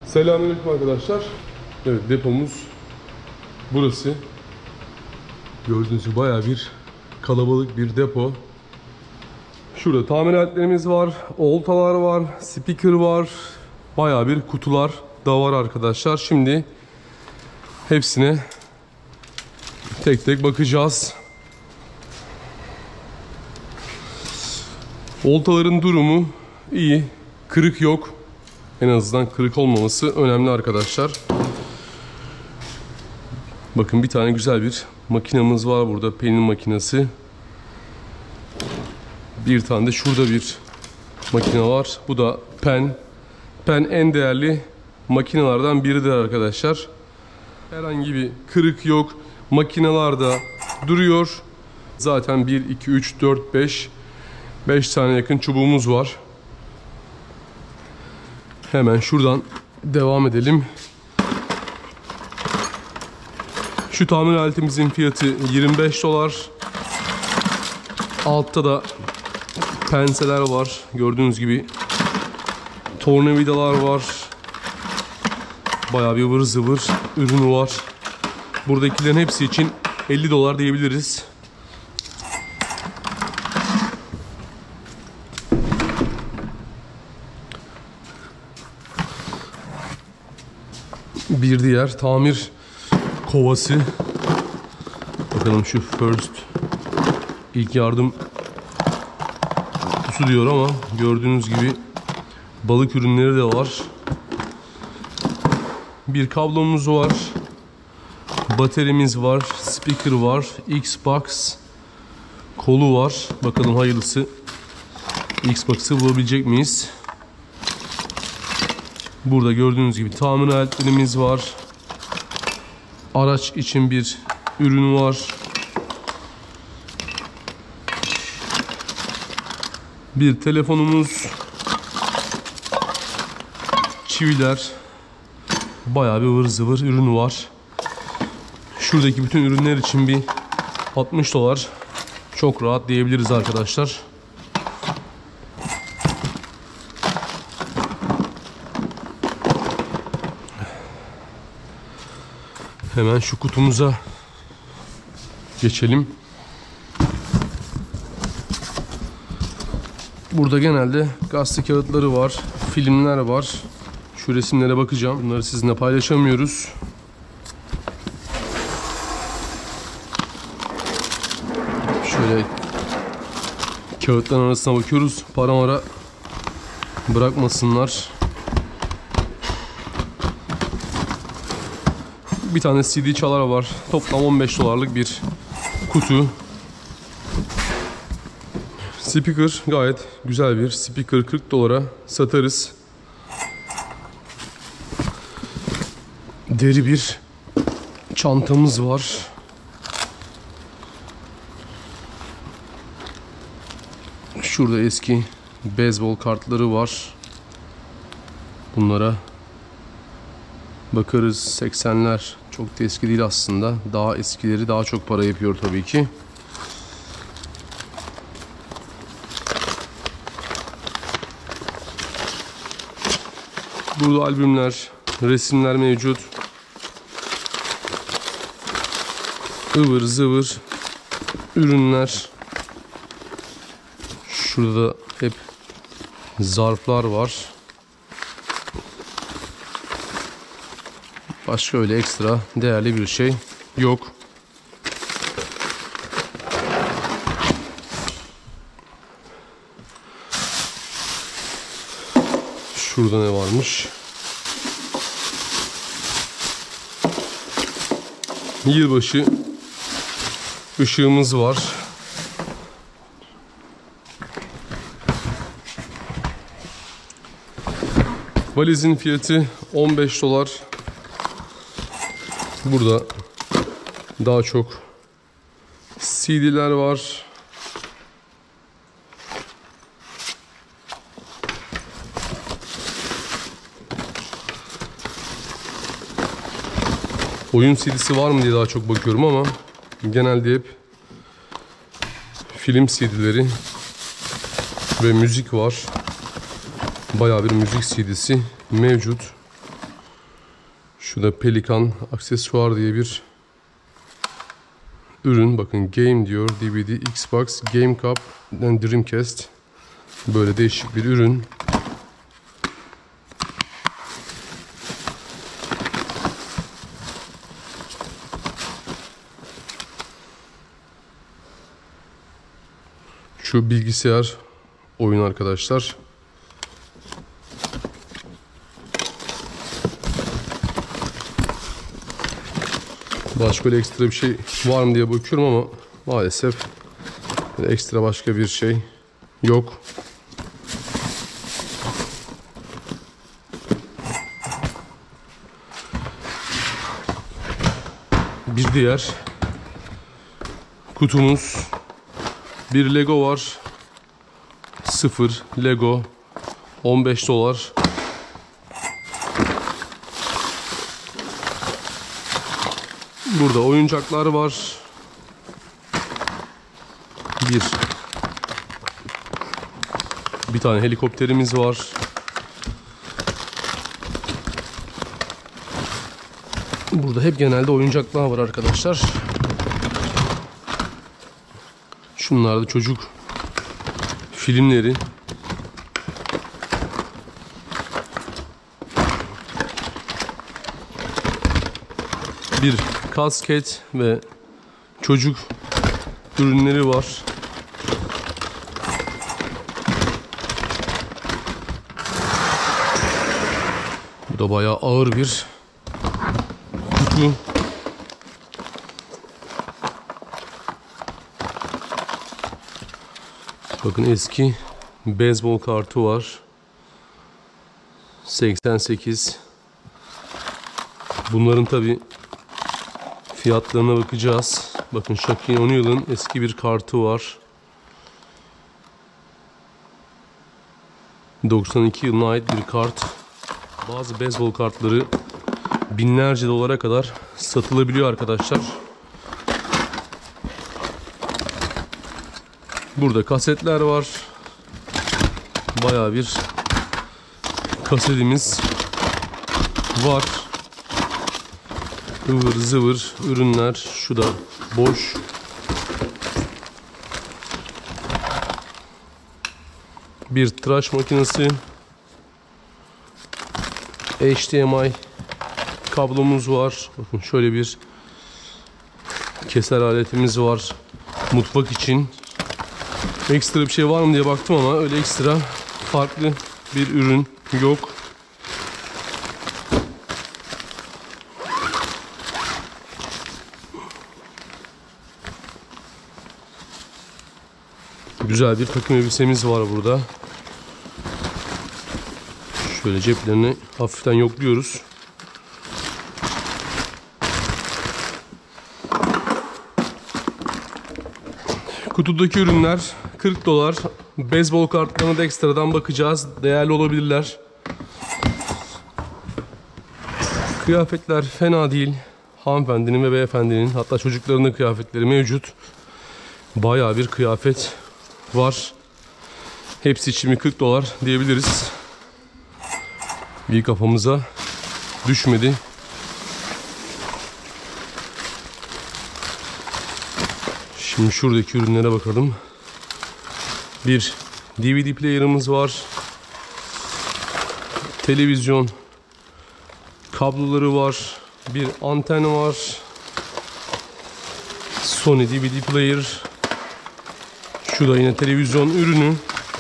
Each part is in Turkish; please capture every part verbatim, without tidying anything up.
Selamünaleyküm arkadaşlar. Evet, depomuz burası. Gördüğünüz gibi bayağı bir kalabalık bir depo. Şurada tamir aletlerimiz var, oltalar var, speaker var. Bayağı bir kutular da var arkadaşlar. Şimdi hepsine tek tek bakacağız. Oltaların durumu iyi. Kırık yok. En azından kırık olmaması önemli arkadaşlar. Bakın bir tane güzel bir makinamız var burada. Penin makinesi. Bir tane de şurada bir makine var. Bu da pen. Pen en değerli makinelerden biridir arkadaşlar. Herhangi bir kırık yok. Makineler de duruyor. Zaten bir, iki, üç, dört, beş beş tane yakın çubuğumuz var. Hemen şuradan devam edelim. Şu tamir aletimizin fiyatı yirmi beş dolar. Altta da penseler var. Gördüğünüz gibi tornavidalar var. Bayağı bir ıvır zıvır ürünü var. Buradakilerin hepsi için elli dolar diyebiliriz. Bir diğer tamir kovası. Bakalım şu first ilk yardım kutusu diyor ama gördüğünüz gibi balık ürünleri de var. Bir kablomuz var. Baterimiz var. Speaker var. Xbox kolu var. Bakalım hayırlısı Xbox'ı bulabilecek miyiz? Burada gördüğünüz gibi tamir aletlerimiz var. Araç için bir ürün var. Bir telefonumuz. Çiviler. Bayağı bir ıvır zıvır ürün var. Şuradaki bütün ürünler için bir altmış dolar. Çok rahat diyebiliriz arkadaşlar. Hemen şu kutumuza geçelim. Burada genelde gazete kağıtları var, filmler var. Şu resimlere bakacağım. Bunları sizinle paylaşamıyoruz. Şöyle kağıtların arasına bakıyoruz. Para mara bırakmasınlar. Bir tane C D çalar var. Toplam on beş dolarlık bir kutu. Speaker gayet güzel bir speaker, kırk dolara satarız. Deri bir çantamız var. Şurada eski beyzbol kartları var. Bunlara bakarız. seksenler çok da eski değil aslında. Daha eskileri daha çok para yapıyor tabii ki. Burada albümler, resimler mevcut. Ivır zıvır ürünler. Şurada hep zarflar var. Başka öyle ekstra değerli bir şey yok. Şurada ne varmış? Yılbaşı ışığımız var. Valizin fiyatı on beş dolar. Burada daha çok C D'ler var. Oyun C D'si var mı diye daha çok bakıyorum ama genelde hep film C D'leri ve müzik var. Bayağı bir müzik C D'si mevcut. Şu da Pelikan aksesuar diye bir ürün. Bakın Game diyor. D V D, Xbox, Game Cup, Dreamcast. Böyle değişik bir ürün. Şu bilgisayar oyun arkadaşlar. Başka böyle ekstra bir şey var mı diye bakıyorum ama maalesef ekstra başka bir şey yok. Bir diğer kutumuz, bir Lego var. Sıfır Lego, on beş dolar. Burada oyuncaklar var. Bir bir tane helikopterimiz var. Burada hep genelde oyuncaklar var arkadaşlar. Şunlar da çocuk filmleri. Bir kasket ve çocuk ürünleri var. Bu da bayağı ağır bir kutu. Bakın eski beyzbol kartı var. seksen sekiz. Bunların tabi fiyatlarına bakacağız. Bakın Shaquille O'Neal'ın eski bir kartı var. doksan iki yılına ait bir kart. Bazı beyzbol kartları binlerce dolara kadar satılabiliyor arkadaşlar. Burada kasetler var. Bayağı bir kasetimiz var. Ivır zıvır ürünler. Şu da boş. Bir tıraş makinesi. H D M I kablomuz var. Bakın şöyle bir keser aletimiz var. Mutfak için. Ekstra bir şey var mı diye baktım ama öyle ekstra farklı bir ürün yok. Güzel bir takım elbisemiz var burada. Şöyle ceplerini hafiften yokluyoruz. Kutudaki ürünler kırk dolar. Beyzbol kartlarına da ekstradan bakacağız. Değerli olabilirler. Kıyafetler fena değil. Hanımefendinin ve beyefendinin, hatta çocuklarının kıyafetleri mevcut. Bayağı bir kıyafet var. Hepsi için kırk dolar diyebiliriz. Bir kafamıza düşmedi. Şimdi şuradaki ürünlere bakalım. Bir D V D player'ımız var. Televizyon kabloları var. Bir anten var. Sony D V D player. Şu da yine televizyon ürünü.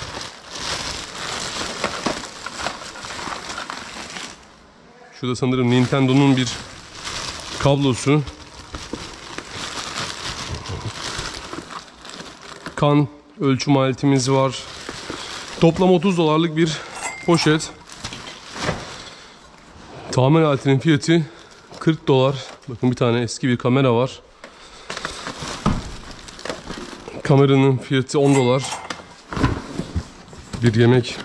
Şu da sanırım Nintendo'nun bir kablosu. Kan ölçüm aletimiz var. Toplam otuz dolarlık bir poşet. Tamir aletinin fiyatı kırk dolar. Bakın bir tane eski bir kamera var. Kameranın fiyatı on dolar. Bir yemek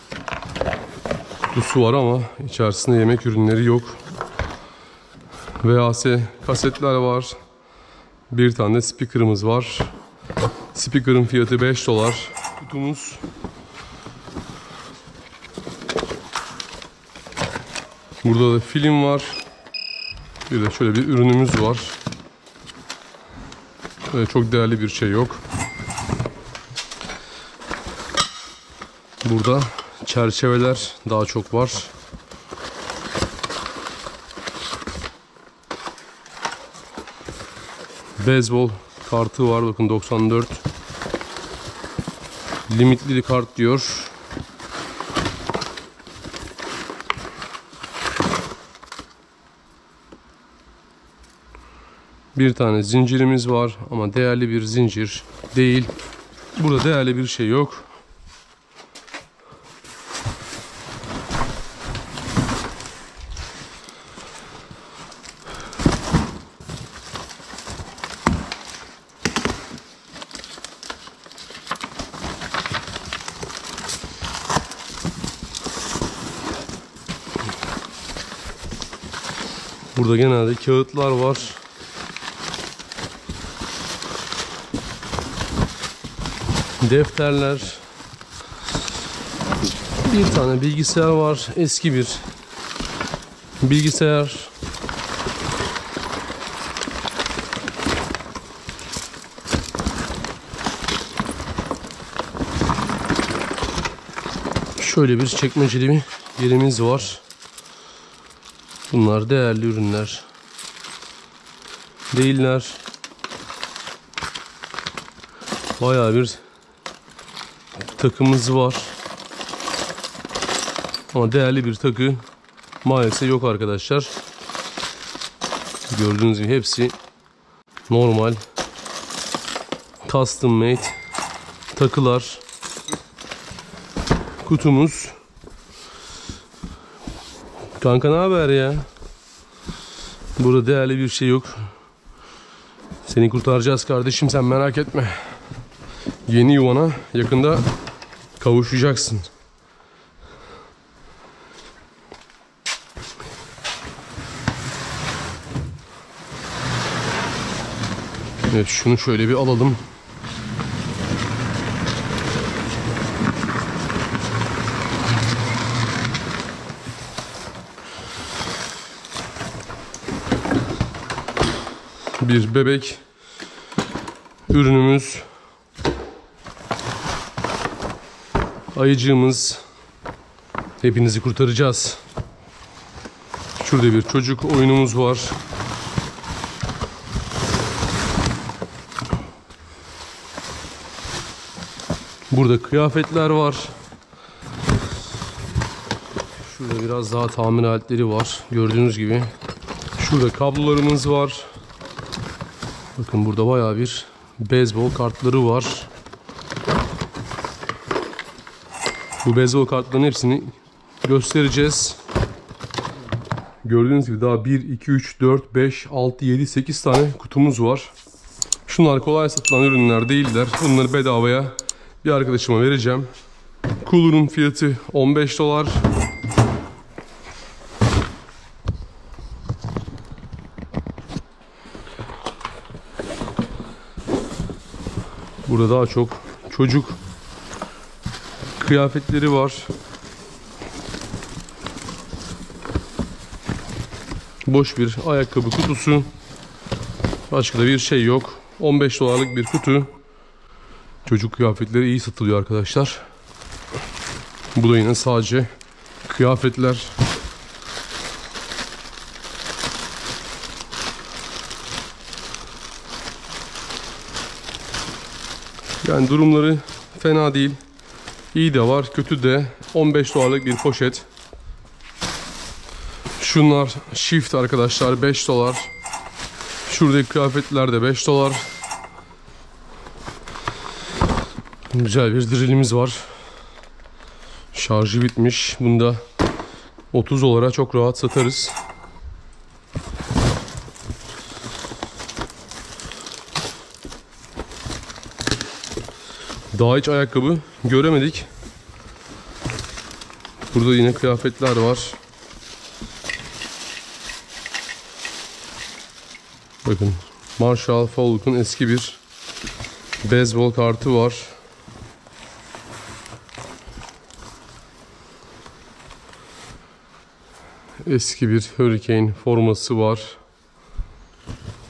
kutusu var ama içerisinde yemek ürünleri yok. V H S kasetler var. Bir tane de speaker'ımız var. Speaker'ın fiyatı beş dolar. Kutumuz. Burada da film var. Bir de şöyle bir ürünümüz var. Böyle çok değerli bir şey yok. Burada çerçeveler daha çok var. Beyzbol kartı var. Bakın doksan dört. Limitli kart diyor. Bir tane zincirimiz var ama değerli bir zincir değil. Burada değerli bir şey yok. Burada genelde kağıtlar var. Defterler. Bir tane bilgisayar var. Eski bir bilgisayar. Şöyle bir çekmeceli bir yerimiz var. Bunlar değerli ürünler değiller. Bayağı bir takımız var. Ama değerli bir takı maalesef yok arkadaşlar. Gördüğünüz gibi hepsi normal custom made takılar. Kutumuz. Kanka ne haber ya? Burada değerli bir şey yok. Seni kurtaracağız kardeşim, sen merak etme. Yeni yuvana yakında kavuşacaksın. Evet, şunu şöyle bir alalım. Bir bebek ürünümüz. Ayıcığımız. Hepinizi kurtaracağız. Şurada bir çocuk oyunumuz var. Burada kıyafetler var. Şurada biraz daha tamir aletleri var. Gördüğünüz gibi. Şurada kablolarımız var. Bakın burada bayağı bir beyzbol kartları var. Bu beyzbol kartlarının hepsini göstereceğiz. Gördüğünüz gibi daha bir, iki, üç, dört, beş, altı, yedi, sekiz tane kutumuz var. Şunlar kolay satılan ürünler değiller. Bunları bedavaya bir arkadaşıma vereceğim. Cooler'ın fiyatı on beş dolar. Burada daha çok çocuk kıyafetleri var. Boş bir ayakkabı kutusu. Başka da bir şey yok. on beş dolarlık bir kutu. Çocuk kıyafetleri iyi satılıyor arkadaşlar. Bu da yine sadece kıyafetler. Yani durumları fena değil. İyi de var, kötü de. on beş dolarlık bir poşet. Şunlar shift arkadaşlar, beş dolar. Şuradaki kıyafetler de beş dolar. Güzel bir drillimiz var. Şarjı bitmiş. Bunda otuz dolara çok rahat satarız. Daha hiç ayakkabı göremedik. Burada yine kıyafetler var. Bakın, Marshall Falk'un eski bir beyzbol kartı var. Eski bir Hurricane forması var.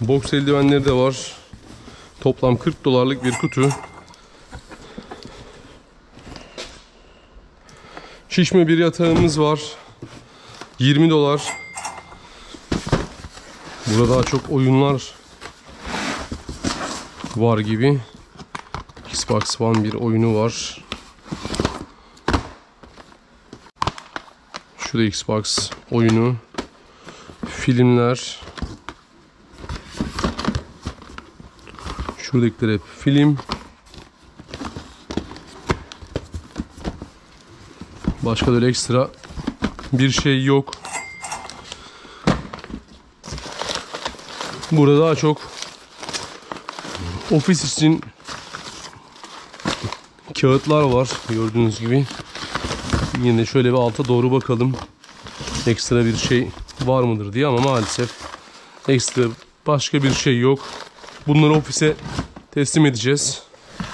Boks eldivenleri de var. Toplam kırk dolarlık bir kutu. Şişme bir yatağımız var. yirmi dolar. Burada daha çok oyunlar var gibi. Xbox One bir oyunu var. Şurada Xbox oyunu. Filmler. Şuradakiler hep film. Başka da öyle ekstra bir şey yok. Burada daha çok ofis için kağıtlar var gördüğünüz gibi. Yine şöyle bir alta doğru bakalım. Ekstra bir şey var mıdır diye, ama maalesef ekstra başka bir şey yok. Bunları ofise teslim edeceğiz.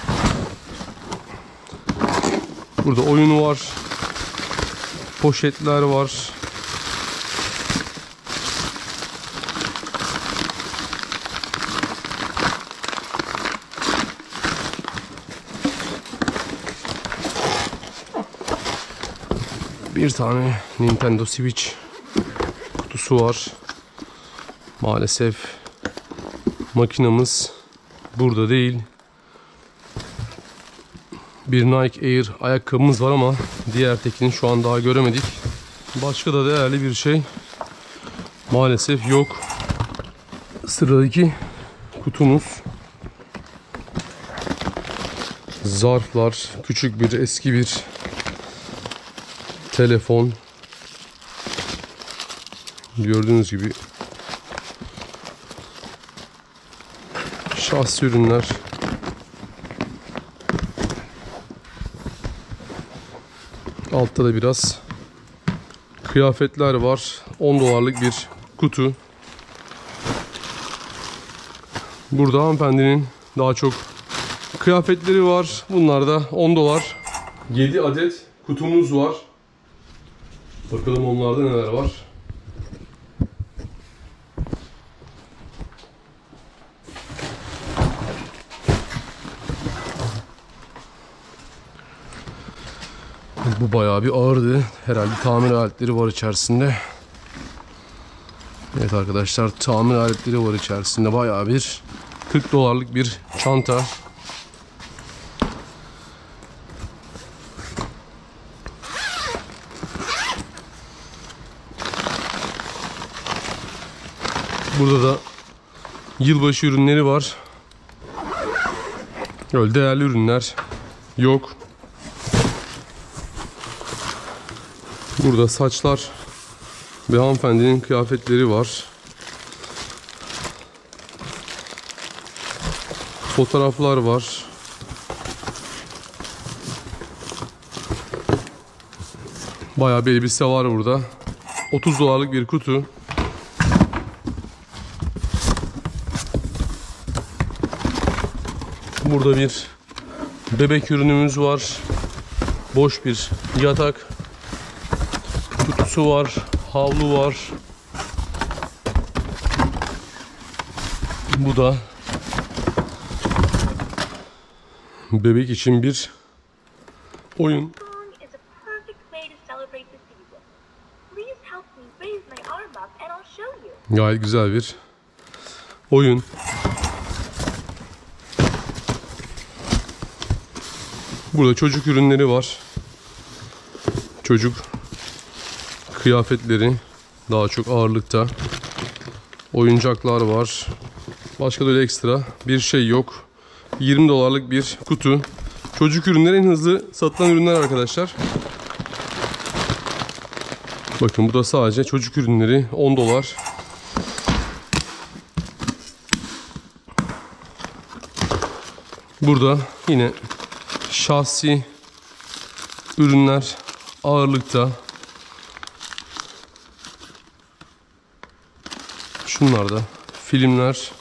Burada oyunu var. Poşetler var. Bir tane Nintendo Switch kutusu var. Maalesef makinamız burada değil. Bir Nike Air ayakkabımız var ama diğer tekini şu an daha göremedik. Başka da değerli bir şey maalesef yok. Sıradaki kutumuz zarflar, küçük bir eski bir telefon. Gördüğünüz gibi şahsi ürünler. Altta da biraz kıyafetler var. on dolarlık bir kutu. Burada hanımefendinin daha çok kıyafetleri var. Bunlar da on dolar. yedi adet kutumuz var. Bakalım onlarda neler var. Bu bayağı bir ağırdı. Herhalde tamir aletleri var içerisinde. Evet arkadaşlar, tamir aletleri var içerisinde. Bayağı bir kırk dolarlık bir çanta. Burada da yılbaşı ürünleri var. Öyle değerli ürünler yok. Burada saçlar ve hanımefendinin kıyafetleri var. Fotoğraflar var. Bayağı bir elbise var burada. otuz dolarlık bir kutu. Burada bir bebek ürünümüz var. Boş bir yatak kutusu var. Havlu var. Bu da bebek için bir oyun. Gayet güzel bir oyun. Burada çocuk ürünleri var. Çocuk kıyafetleri daha çok ağırlıkta. Oyuncaklar var. Başka da öyle ekstra bir şey yok. yirmi dolarlık bir kutu. Çocuk ürünleri en hızlı satılan ürünler arkadaşlar. Bakın bu da sadece çocuk ürünleri, on dolar. Burada yine şahsi ürünler ağırlıkta. Şunlar da filmler.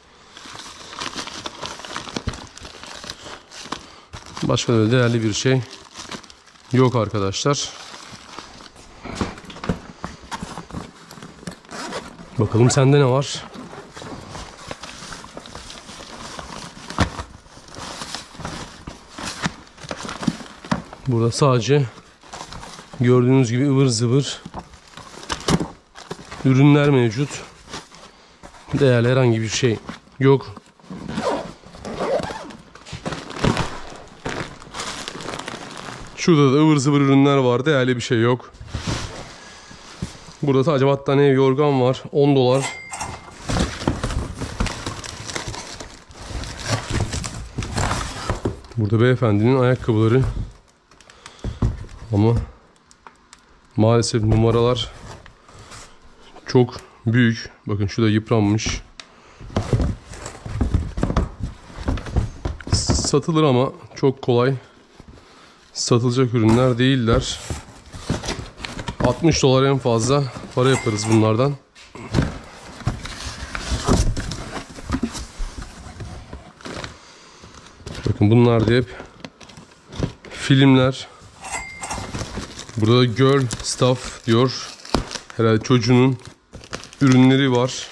Başka da değerli bir şey yok arkadaşlar. Bakalım sende ne var? Burada sadece gördüğünüz gibi ıvır zıvır ürünler mevcut. Değerli herhangi bir şey yok. Şurada da ıvır zıvır ürünler var. Değerli bir şey yok. Burada sadece battaniye, yorgan var. on dolar. Burada beyefendinin ayakkabıları. Ama maalesef numaralar çok büyük. Bakın şurada yıpranmış. Satılır ama çok kolay satılacak ürünler değiller. altmış dolar en fazla para yaparız bunlardan. Bakın bunlar da hep filmler. Burada da girl stuff diyor. Herhalde çocuğunun ürünleri var.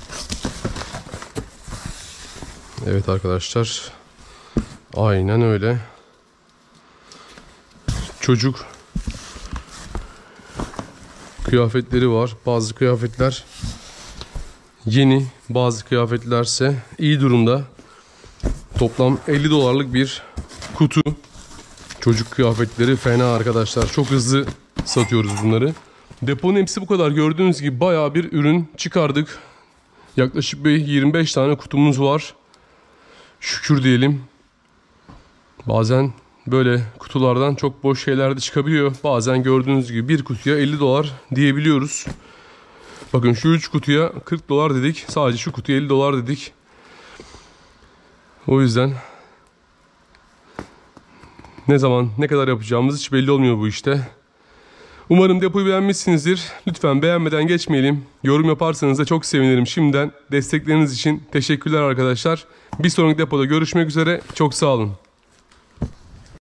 Evet arkadaşlar. Aynen öyle. Çocuk kıyafetleri var. Bazı kıyafetler yeni, bazı kıyafetlerse iyi durumda. Toplam elli dolarlık bir kutu. Çocuk kıyafetleri fena arkadaşlar. Çok hızlı satıyoruz bunları. Deponun hepsi bu kadar. Gördüğünüz gibi bayağı bir ürün çıkardık. Yaklaşık bir yirmi beş tane kutumuz var. Şükür diyelim. Bazen böyle kutulardan çok boş şeyler de çıkabiliyor. Bazen gördüğünüz gibi bir kutuya elli dolar diyebiliyoruz. Bakın şu üç kutuya kırk dolar dedik. Sadece şu kutuya elli dolar dedik. O yüzden ne zaman ne kadar yapacağımız hiç belli olmuyor bu işte. Umarım depoyu beğenmişsinizdir. Lütfen beğenmeden geçmeyelim. Yorum yaparsanız da çok sevinirim. Şimdiden destekleriniz için teşekkürler arkadaşlar. Bir sonraki depoda görüşmek üzere. Çok sağ olun.